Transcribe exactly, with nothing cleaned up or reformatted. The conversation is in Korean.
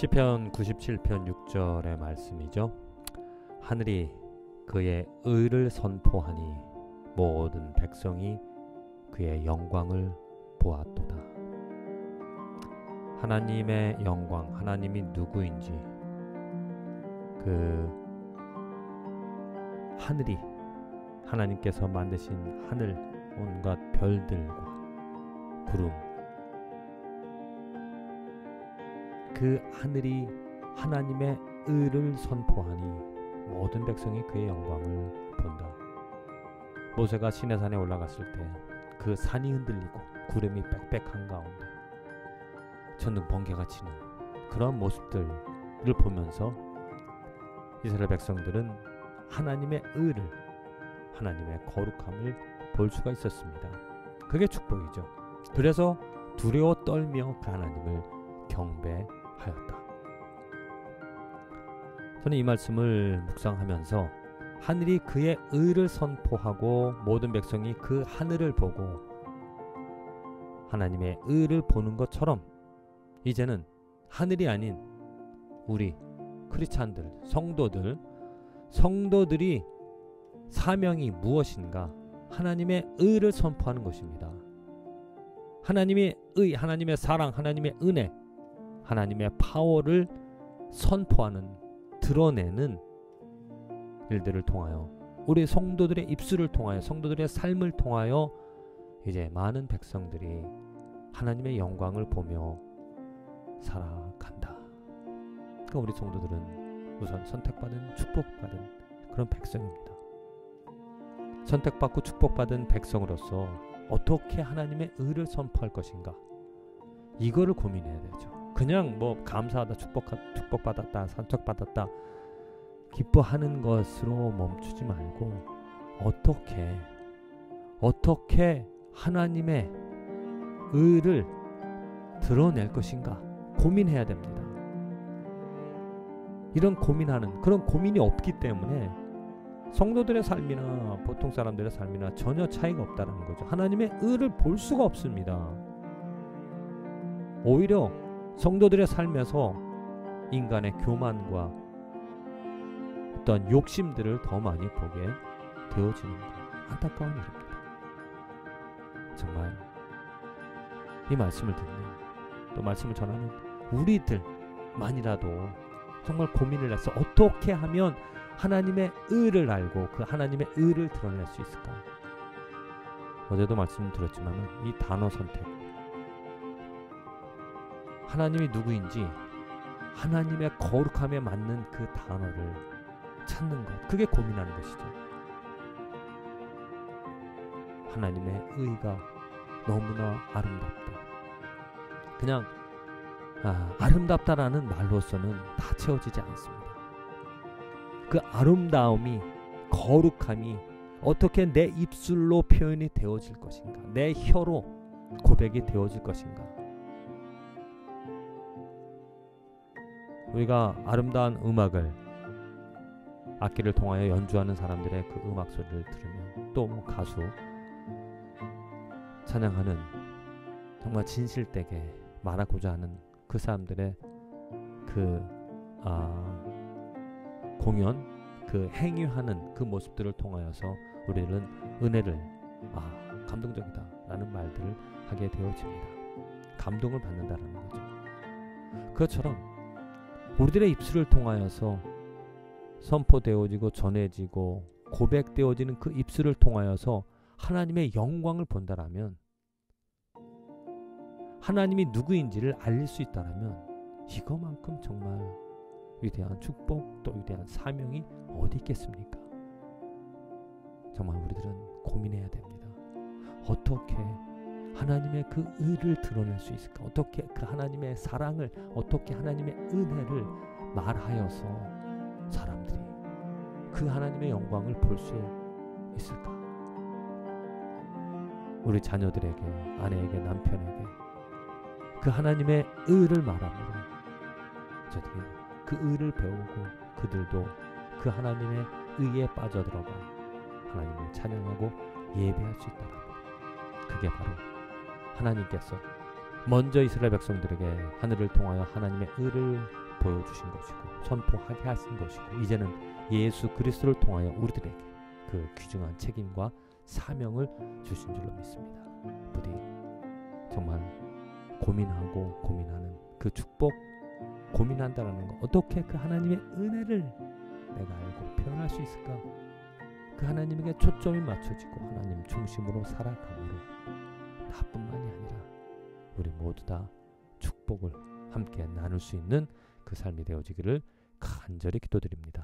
시편 구십칠 편 육 절의 말씀이죠. 하늘이 그의 의를 선포하니 모든 백성이 그의 영광을 보았도다. 하나님의 영광, 하나님이 누구인지, 그 하늘이, 하나님께서 만드신 하늘, 온갖 별들과 구름, 그 하늘이 하나님의 의를 선포하니 모든 백성이 그의 영광을 본다. 모세가 시내산에 올라갔을 때 그 산이 흔들리고 구름이 빽빽한 가운데 천둥 번개가 치는 그런 모습들을 보면서 이스라엘 백성들은 하나님의 의를, 하나님의 거룩함을 볼 수가 있었습니다. 그게 축복이죠. 그래서 두려워 떨며 그 하나님을 경배하였다. 저는 이 말씀을 묵상하면서 하늘이 그의 의를 선포하고 모든 백성이 그 하늘을 보고 하나님의 의를 보는 것처럼 이제는 하늘이 아닌 우리 크리스찬들, 성도들, 성도들이 사명이 무엇인가? 하나님의 의를 선포하는 것입니다. 하나님의 의, 하나님의 사랑, 하나님의 은혜, 하나님의 파워를 선포하는, 드러내는 일들을 통하여, 우리 성도들의 입술을 통하여, 성도들의 삶을 통하여 이제 많은 백성들이 하나님의 영광을 보며 살아간다. 그러니까 우리 성도들은 우선 선택받은, 축복받은 그런 백성입니다. 선택받고 축복받은 백성으로서 어떻게 하나님의 의를 선포할 것인가, 이거를 고민해야 되죠. 그냥 뭐 감사하다, 축복, 축복받았다, 선택받았다 기뻐하는 것으로 멈추지 말고 어떻게 어떻게 하나님의 의를 드러낼 것인가 고민해야 됩니다. 이런 고민하는, 그런 고민이 없기 때문에 성도들의 삶이나 보통 사람들의 삶이나 전혀 차이가 없다는 거죠. 하나님의 의를 볼 수가 없습니다. 오히려 성도들의 삶에서 인간의 교만과 어떤 욕심들을 더 많이 보게 되어지는 것, 안타까운 일입니다. 정말 이 말씀을 듣는, 또 말씀을 전하는 우리들만이라도 정말 고민을 해서 어떻게 하면 하나님의 의를 알고 그 하나님의 의를 드러낼 수 있을까? 어제도 말씀드렸지만 이 단어 선택, 하나님이 누구인지 하나님의 거룩함에 맞는 그 단어를 찾는 것, 그게 고민하는 것이죠. 하나님의 의가 너무나 아름답다. 그냥 아, 아름답다라는 말로서는 다 채워지지 않습니다. 그 아름다움이, 거룩함이 어떻게 내 입술로 표현이 되어질 것인가, 내 혀로 고백이 되어질 것인가. 우리가 아름다운 음악을, 악기를 통하여 연주하는 사람들의 그 음악 소리를 들으면, 또 뭐 가수 찬양하는 정말 진실되게 말하고자 하는 그 사람들의 그 아, 공연, 그 행위하는 그 모습들을 통하여서 우리는 은혜를, 아, 감동적이다 라는 말들을 하게 되어집니다. 감동을 받는다라는 거죠. 그것처럼 우리들의 입술을 통하여서 선포되어지고 전해지고 고백되어지는 그 입술을 통하여서 하나님의 영광을 본다라면, 하나님이 누구인지를 알릴 수 있다라면, 이거만큼 정말 위대한 축복, 또 위대한 사명이 어디 있겠습니까? 정말 우리들은 고민해야 됩니다. 어떻게 하나님의 그 의를 드러낼 수 있을까? 어떻게 그 하나님의 사랑을, 어떻게 하나님의 은혜를 말하여서 사람들이 그 하나님의 영광을 볼 수 있을까? 우리 자녀들에게, 아내에게, 남편에게 그 하나님의 의를 말합니다. 저들이 그 의를 배우고 그들도 그 하나님의 의에 빠져들어가 하나님을 찬양하고 예배할 수 있다는 것, 그게 바로 하나님께서 먼저 이스라엘 백성들에게 하늘을 통하여 하나님의 의를 보여주신 것이고 선포하게 하신 것이고 이제는 예수 그리스도를 통하여 우리들에게 그 귀중한 책임과 사명을 주신 줄로 믿습니다. 부디 정말 고민하고 고민하는 그 축복, 고민한다라는 것, 어떻게 그 하나님의 은혜를 내가 알고 표현할 수 있을까? 그 하나님에게 초점이 맞춰지고 하나님 중심으로 살아감으로 나뿐만이 아니라 우리 모두 다 축복을 함께 나눌 수 있는 그 삶이 되어지기를 간절히 기도드립니다.